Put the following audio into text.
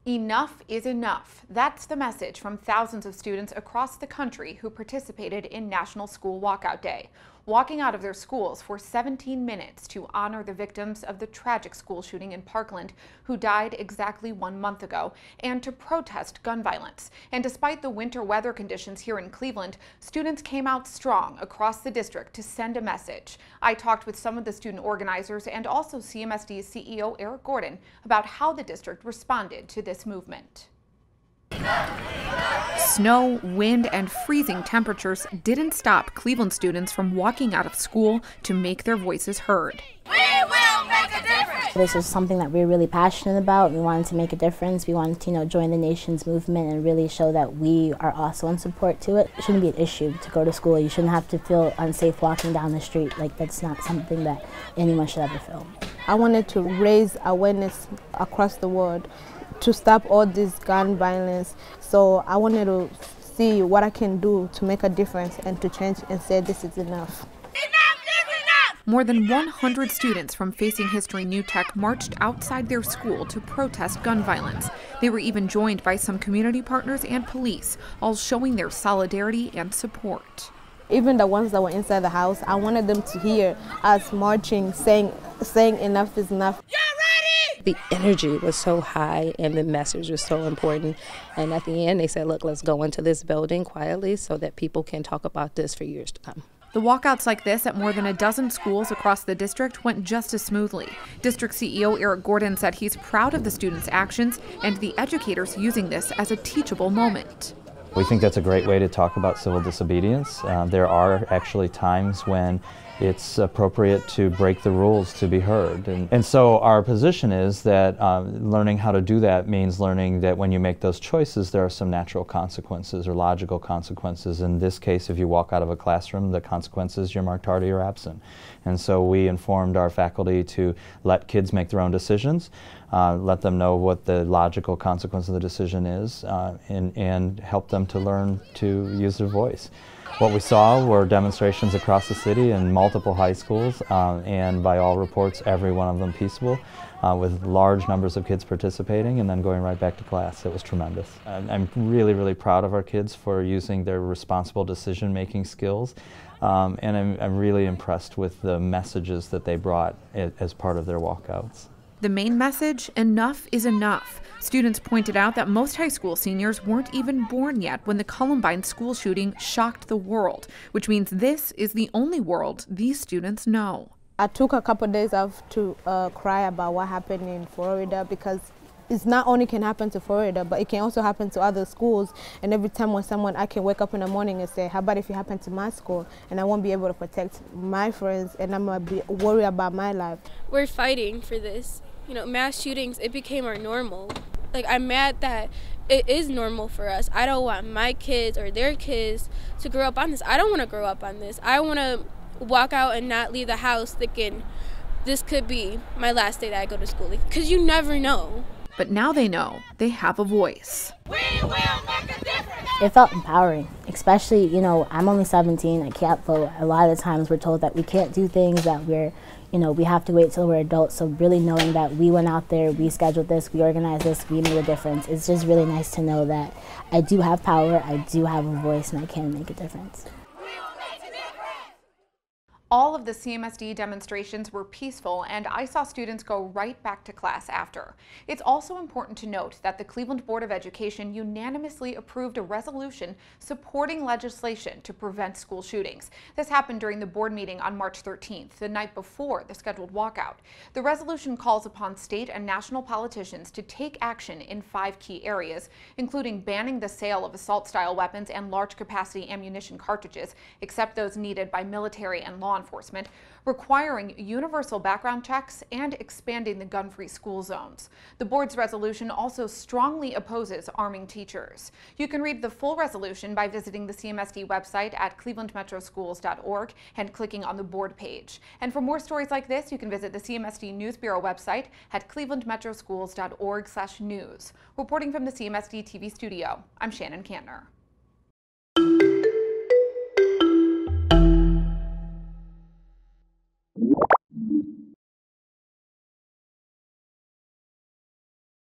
Enough is enough. That's the message from thousands of students across the country who participated in National School Walkout Day, walking out of their schools for 17 minutes to honor the victims of the tragic school shooting in Parkland, who died exactly 1 month ago, and to protest gun violence. And despite the winter weather conditions here in Cleveland, students came out strong across the district to send a message. I talked with some of the student organizers and also CMSD's CEO Eric Gordon about how the district responded to this movement. Snow, wind, and freezing temperatures didn't stop Cleveland students from walking out of school to make their voices heard. We will make a difference! This is something that we're really passionate about. We wanted to make a difference. We wanted to, join the nation's movement and really show that we are also in support to it. It shouldn't be an issue to go to school. You shouldn't have to feel unsafe walking down the street. That's not something that anyone should ever feel. I wanted to raise awareness across the world to stop all this gun violence. So I wanted to see what I can do to make a difference and to change and say this is enough. Enough is enough! More than 100 students from Facing History New Tech marched outside their school to protest gun violence. They were even joined by some community partners and police, all showing their solidarity and support. Even the ones that were inside the house, I wanted them to hear us marching, saying enough is enough. The energy was so high and the message was so important. And at the end, they said, look, let's go into this building quietly so that people can talk about this for years to come. The walkouts like this at more than a dozen schools across the district went just as smoothly. District CEO Eric Gordon said he's proud of the students' actions and the educators using this as a teachable moment. We think that's a great way to talk about civil disobedience. There are actually times when it's appropriate to break the rules to be heard. And so our position is that learning how to do that means learning that when you make those choices, there are some natural consequences or logical consequences. In this case, if you walk out of a classroom, the consequence is you're marked tardy or absent. And so we informed our faculty to let kids make their own decisions, let them know what the logical consequence of the decision is, and help them to learn to use their voice. What we saw were demonstrations across the city in multiple high schools, and by all reports, every one of them peaceable, with large numbers of kids participating and then going right back to class. It was tremendous. I'm really, really proud of our kids for using their responsible decision-making skills, and I'm really impressed with the messages that they brought as part of their walkouts. The main message, enough is enough. Students pointed out that most high school seniors weren't even born yet when the Columbine school shooting shocked the world, which means this is the only world these students know. I took a couple of days off to cry about what happened in Florida, because it's not only can happen to Florida, but it can also happen to other schools. And every time I can wake up in the morning and say, how about if it happened to my school? And I won't be able to protect my friends, and I'm going to be worried about my life. We're fighting for this. Mass shootings, it became our normal. I'm mad that it is normal for us. I don't want my kids or their kids to grow up on this. I don't want to grow up on this. I want to walk out and not leave the house thinking this could be my last day that I go to school. Because you never know. But now they know they have a voice. We will make a difference! It felt empowering, especially, I'm only 17, I can't vote. A lot of the times we're told that we can't do things, that we have to wait till we're adults. So really knowing that we went out there, we scheduled this, we organized this, we made a difference. It's just really nice to know that I do have power, I do have a voice, and I can make a difference. All of the CMSD demonstrations were peaceful, and I saw students go right back to class after. It's also important to note that the Cleveland Board of Education unanimously approved a resolution supporting legislation to prevent school shootings. This happened during the board meeting on March 13th, the night before the scheduled walkout. The resolution calls upon state and national politicians to take action in 5 key areas, including banning the sale of assault-style weapons and large-capacity ammunition cartridges, except those needed by military and law enforcement, requiring universal background checks, and expanding the gun-free school zones. The board's resolution also strongly opposes arming teachers. You can read the full resolution by visiting the CMSD website at clevelandmetroschools.org and clicking on the board page. And for more stories like this, you can visit the CMSD News Bureau website at clevelandmetroschools.org/news. Reporting from the CMSD TV studio, I'm Shannon Kantner.